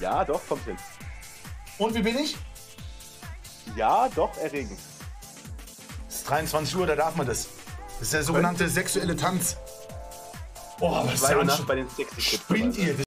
Ja, doch, kommt hin. Und wie bin ich? Ja, doch, erregend. Es ist 23 Uhr, da darf man das. Das ist der sogenannte sexuelle Tanz. Oh, was ist 2 Uhr der nachts bei den Sexy Kids. Spinnt ihr?